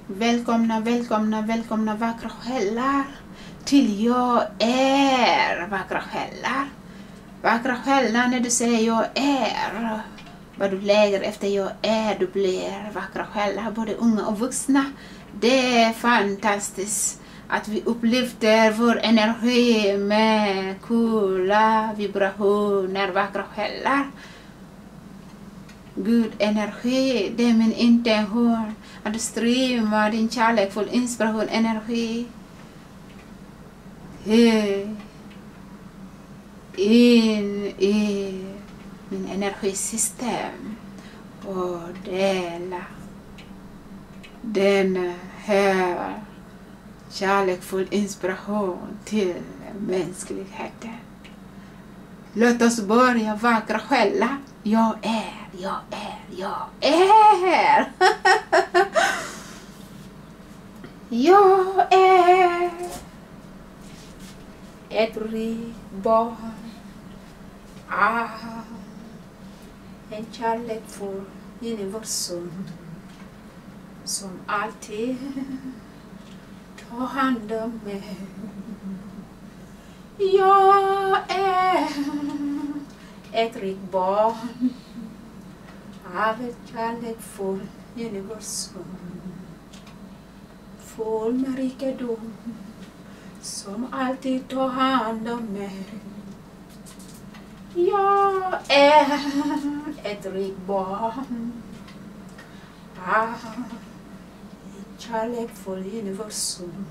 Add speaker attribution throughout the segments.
Speaker 1: Välkomna, välkomna, välkomna vackra själar till jag är vackra själar. Vackra själar, när du säger jag är, vad du lägger efter jag är, du blir vackra själar, både unga och vuxna. Det är fantastiskt att vi upplyfter vår energi med coola vibrationer, vackra själar. Gud energi, det är min intention att du streamar din kärlekfull inspiration energi in i min energisystem och dela den här kärlekfull inspiration till mänskligheten. Låt oss börja vackra själar. Jag är. Jag är ett rikt barn av en kärlekfull universum som alltid tar hand om mig. Jag är ett rikt barn av ett kärlekfullt universum full med rikedom som alltid tar hand om mig. Jag är ett rikt barn av ett kärlekfullt universum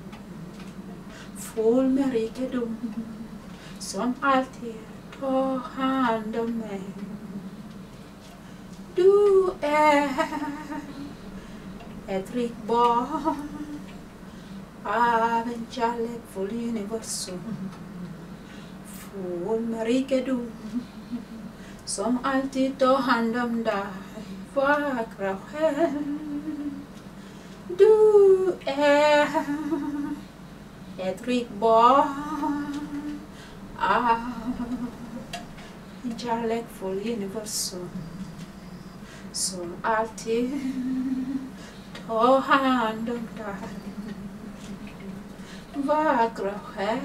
Speaker 1: full med rikedom som alltid tar hand om mig. Du är ett rikt barn av en kärlekfull universum full med rikedom som alltid tar hand om dig, vackra själ. Du är ett rikt barn av en kärlekfull universum som alltid tar hand om dig, vackra själ.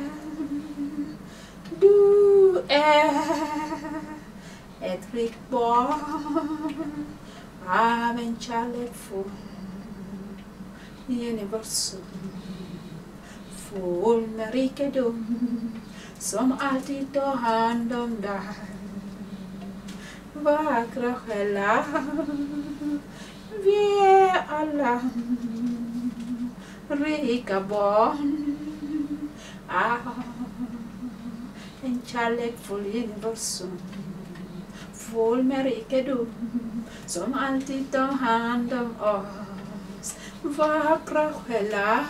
Speaker 1: Du är ett rikt barn av en kärlekfull universum full med rikedom som alltid tar hand om dig, vackra själar. Vi är alla rika barn av en kärlekfull universum full med rikedom som alltid tar hand om oss, vackra själar.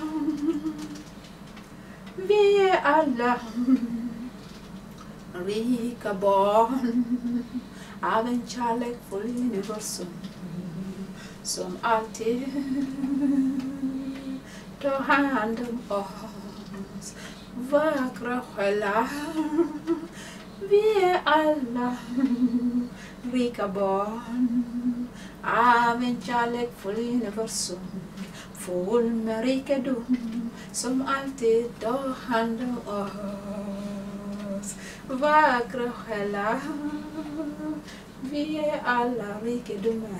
Speaker 1: Vi är alla rika barn av en kärlekfull universum som alltid tar hand om oss, vackra själar. Vi är alla rika barn av en kärlekfull universum full med rikedom som alltid tar hand om oss, vackra själar. Vi är alla rikedomar,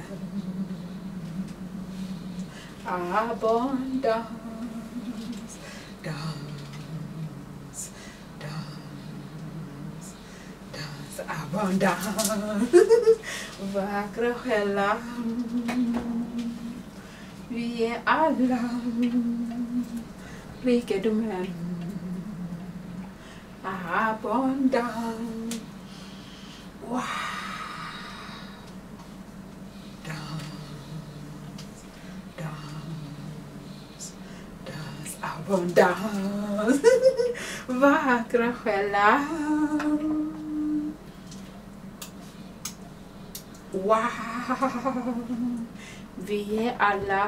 Speaker 1: abundans, dans, dans, dans, abundans, vackra själar. Vi är alla rikedomar, abundans, wow. Abundans, vackra själar. Wow, vi är alla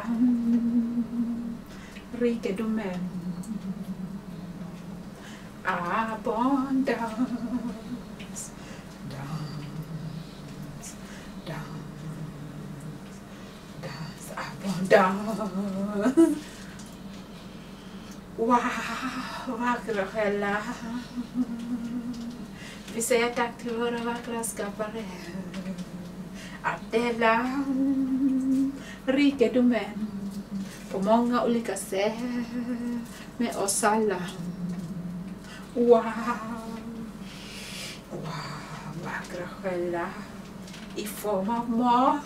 Speaker 1: rikedomar, abundans, dans, dans, dans, abundance. Wow, vackra själar. Vi säger tack till våra vackra skapare. Att dela rikedomen på många olika sätt med oss alla. Wow, vackra själar. I form av mat,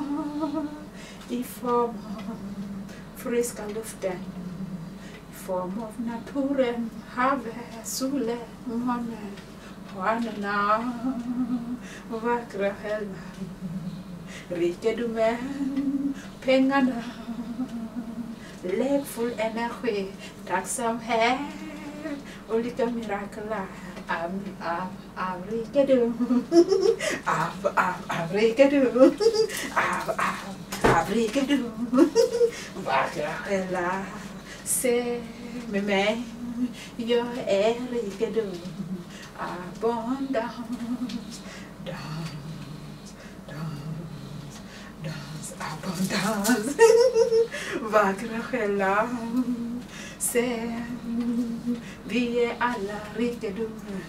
Speaker 1: i form av friska luften, i form av naturen, havet, solen, månen, stjärnorna, vackra själar. Rikedomen, pengarna, lekfull energi, tacksamhet, olika mirakler av rikedom, av rikedom, av rikedom, vackra själar. Se med mig, jag är rikedom, abundans, dans, abundans, vackra själar. Se, vi är alla rikedomar.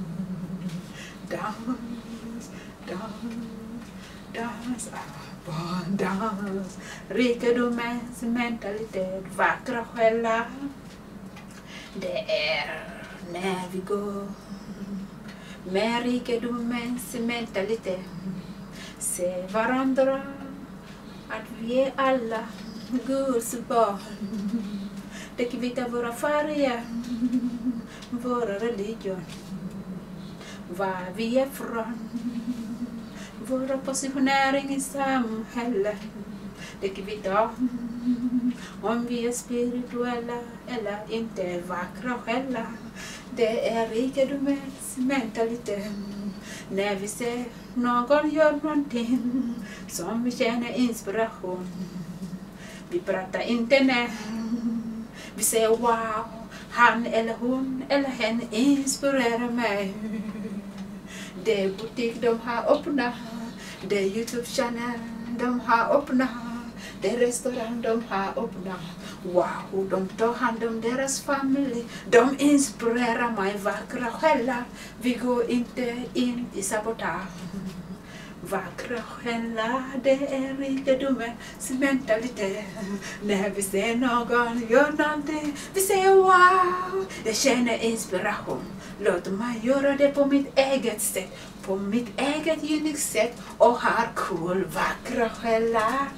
Speaker 1: Dans, abundans, rikedomens mentalitet, vackra själar. Det är när vi går med rikedomens mentalitet. Se varandra, att vi är alla Guds barn. Det kvittar våra färger, våra religion, var vi är från, våra positionering i samhället. Det kvittar om vi är spirituella eller inte, vackra själar. Det är rikedomens mentalitet. När vi ser någon gör någonting som vi känner inspiration. Vi pratar inte när vi säger wow, han eller hon eller hen inspirerar mig. Det är butik de har öppnat, det är YouTube-channel de har öppnat, det är restaurang de har öppnat. Wow, de tar hand om deras familj, de inspirerar mig, vackra själar. Vi går inte in i sabotage. Vackra själar, det är rikedomens mentalitet. När vi ser någon gör någonting, vi säger wow, jag känner inspiration. Låt mig göra det på mitt eget sätt, på mitt eget unik sätt och har cool, vackra själar.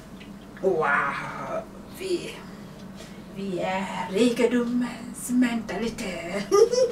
Speaker 1: Wow, vi är rikedomens mentalitet.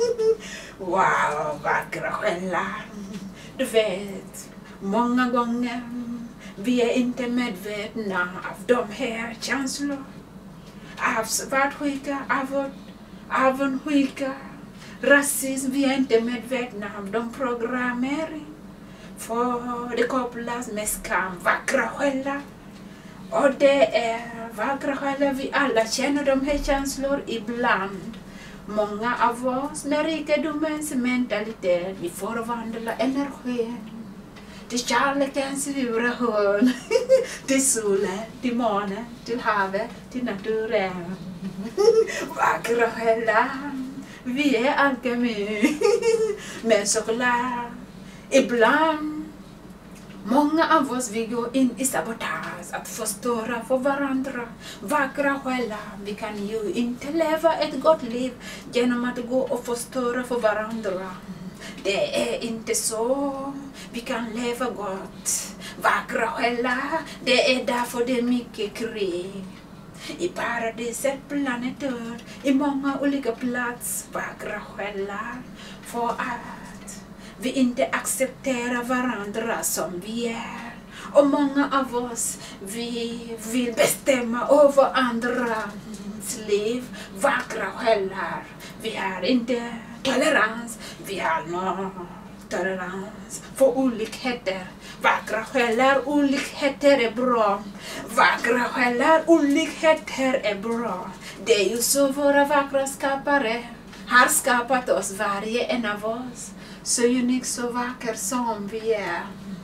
Speaker 1: Wow, vackra själar. Du vet, många gånger vi är inte medvetna av de här känslor. Av svartsjuka, avundsjuka, rasism. Vi är inte medvetna om de programmering. För det kopplas med skam, vackra själar. Och det är vackra själar, vi alla känner de här känslor ibland. Många av oss med rikedomens mentalitet, vi förvandlar energin till kärlekens vibration, till solen, till månen, till havet, till naturen. Vackra själar, vi är alkemi. Men såklart, ibland, många av oss vi går in i sabotage, att förstöra för varandra. Vackra själar, vi kan ju inte leva ett gott liv genom att gå och förstöra för varandra. Det är inte så vi kan leva gott. Vackra själar, det är därför det är mycket krig. I paradiset, planeten, i många olika platser, vackra själar. För att vi inte accepterar varandra som vi är. Och många av oss, vi vill bestämma över andras liv. Vackra själar, vi har inte tolerans, vi har tolerans för olikheter. Vackra själar, olikheter är bra. Vackra själar, olikheter är bra. Det är ju så våra vackra skapare har skapat oss, varje en av oss. Så unik, så vacker som vi är.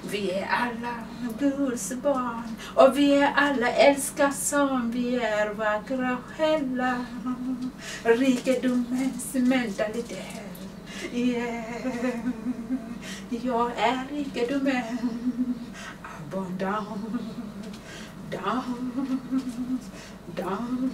Speaker 1: Vi är alla Guds barn och vi är alla älskar som vi är vackra själar. Rikedomens mentalitet. Yeah. Jag är rikedomen. Abundant. Down.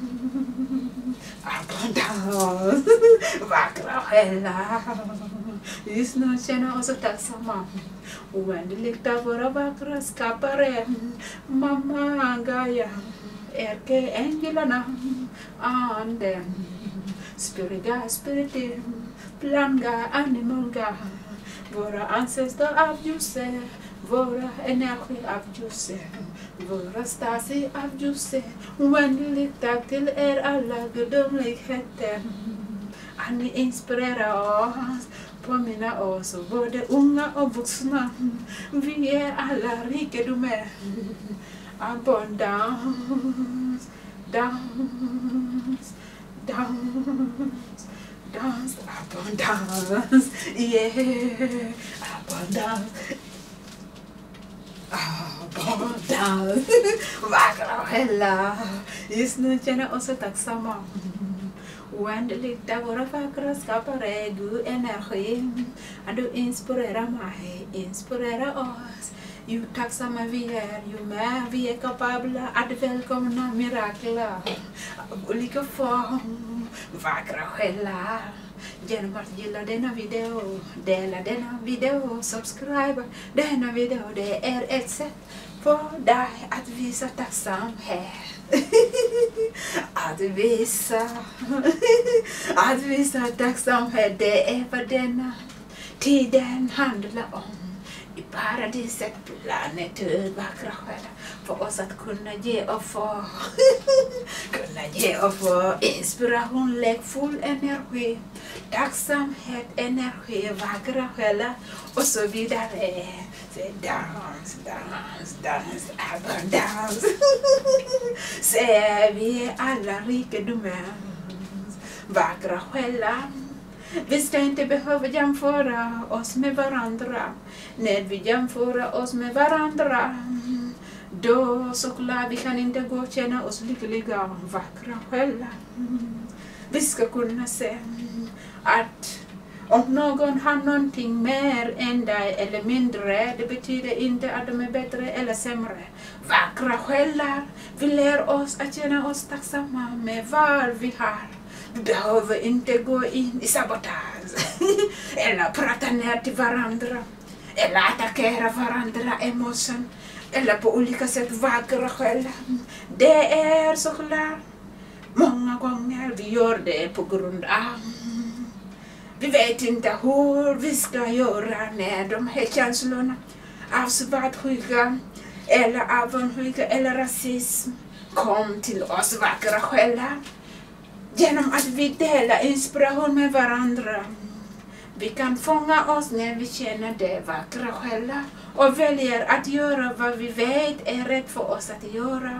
Speaker 1: Abundant. Vackra själar. Just nu känner oss så tacksamma. Oändligt av våra vackra skapare. Mamma Gaia. Ärkeänglarna. Anden. Spiriga spiritin. Planga animalga. Våra ancestrar av Josef. Våra energi av Josef. Våra stasi av Josef. Oändligt tack till er alla gudomligheter. Att ni inspirerar oss. Påminna oss, både unga och vuxna. Vi är alla rikedomar. Abundance, dance, dance, dance, abundance, yeah, abundance, abundance. Vackra själar. Just nu känner oss så tacksamma. Oändligt av våra vackra skapare, Gud energi. Att du inspirerar mig, inspirerar oss. Ju tacksamma vi är, ju mer vi är kapabla att välkomna mirakler av olika form. Vackra själar. Genom att gilla denna video, dela denna video, subscribe denna video. Det är ett sätt för dig att visa tacksamhet. Att visa tacksamhet, det är vad denna tiden handlar om. I paradiset, planeter, vackra själar, för oss att kunna ge och få inspiration, lekfull energi, tacksamhet, energi, vackra själar och så vidare. Dans, dans, dans, abundans. Se, vi är alla rikedomar, vackra själar. Vi ska inte behöva jämföra oss med varandra. När vi jämför oss med varandra, då såklart vi kan inte gå och känna oss lyckliga, vackra själar. Vi ska kunna se att om någon har någonting mer än dig eller mindre, det betyder inte att de är bättre eller sämre. Vackra själar, vi lär oss att känna oss tacksamma med vad vi har. Vi behöver inte gå in i sabotage eller prata ner till varandra eller attackera varandra emotion eller på olika sätt vackra själar. Det är såklart många gånger vi gör det på grund av vi vet inte hur vi ska göra när de här känslorna av svartsjuka eller avundsjuka eller rasism kom till oss vackra själar. Genom att vi delar inspiration med varandra. Vi kan fånga oss när vi känner det vackra själar och väljer att göra vad vi vet är rätt för oss att göra.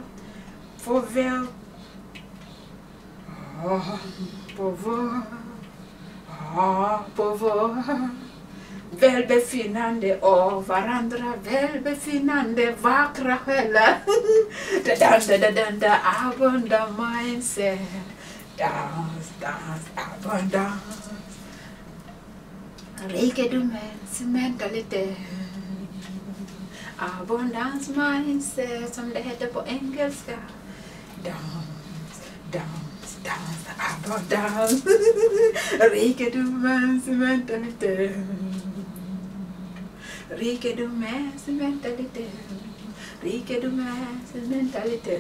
Speaker 1: På vår välbefinnande och varandra välbefinnande vackra själar. Abundant mindset. Dans, abundance. Rikedomens mentalitet. Abundance mindset, som det heter på engelska. Dans, abundance. Rikedomens mentalitet. Rikedomens mentalitet. Rikedomens mentalitet.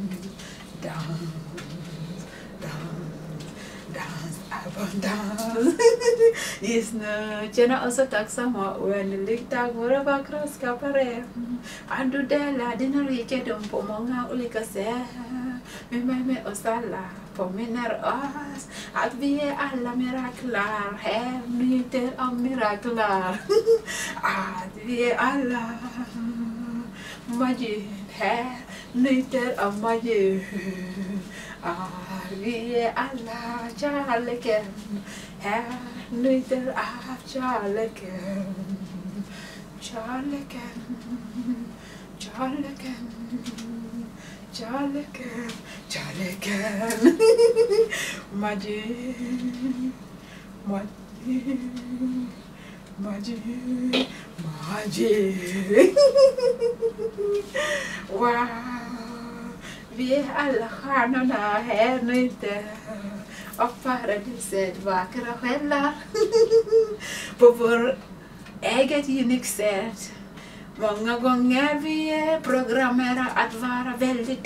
Speaker 1: Dans, abundans. Just nu känner oss så tacksamma och oändligt tack våra vackra skapare. Att du delar dina rikedom på många olika sätt. Med oss alla påminner oss att vi är alla miraklar. Här njuter av miraklar. Att vi är alla magi. Här njuter av magi. Vi är alla kärleken, här njuter av kärleken. Charleken, Charleken, Charleken, Charleken. Magic, magic, magic, magic. Wow, vi är alla stjärnorna här nu ute av paradiset, vackra själar på vår eget unik sätt. Många gånger vi är programmerade att vara väldigt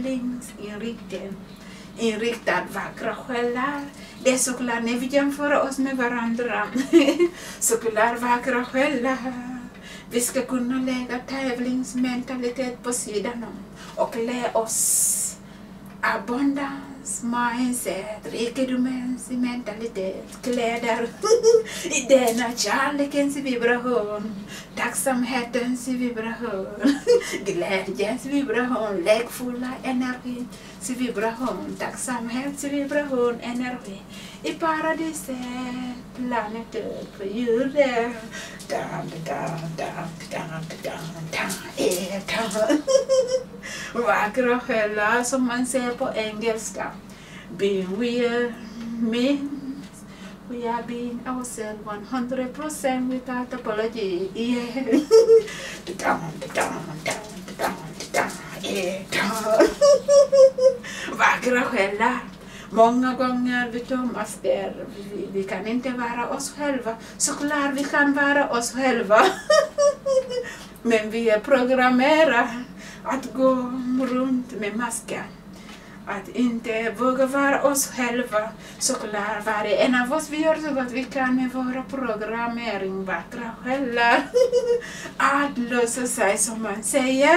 Speaker 1: tävlingsinriktad, vackra själar. Det är såklart när vi jämför oss med varandra. Såklart vackra själar. Vi ska kunna lägga tävlingsmentalitet på sidan om och lära oss abundance, mindset, rikedomens mentalitet, kläder i denna kärlekens vibration, tacksamhetens vibration, glädjens vibration, lekfulla energi, vibration, tacksamhets vibration, energi i paradiset, planetet på jorden. Vackra själar som man ser på engelska. Being we means we are being ourselves 100% without apology. Yeah. Vackra själar. Många gånger vi tömmas där. Vi kan inte vara oss själva. Såklart vi kan vara oss själva. Men vi är programmerade att gå runt med masker. Att inte våga vara oss själva. Såklart varje en av oss vi gör så gott vi kan med våra programmering. Vackra själar. Att lösa sig som man säger.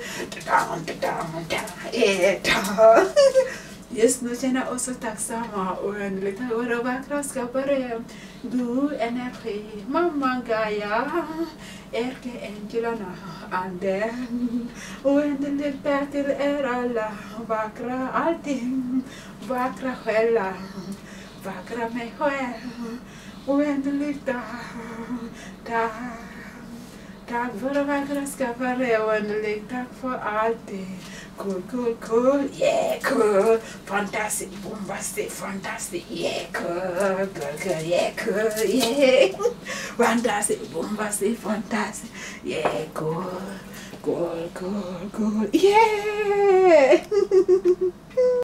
Speaker 1: Just nu känner jag oss så tacksamma och oändligt våra vackra skapare. Du energi, mamma Gaia, ärkeänglarna, anden. Oändligt tack till er alla, vackra allting, vackra själar, vackra mig själv. Oändligt tack. Tack för vackra skapare, oändligt tack för allting. Cool, yeah, cool, fantastic, bombastic, fantastic, yeah, cool, yeah, cool, yeah, fantastic, bombastic, fantastic, yeah, cool, yeah.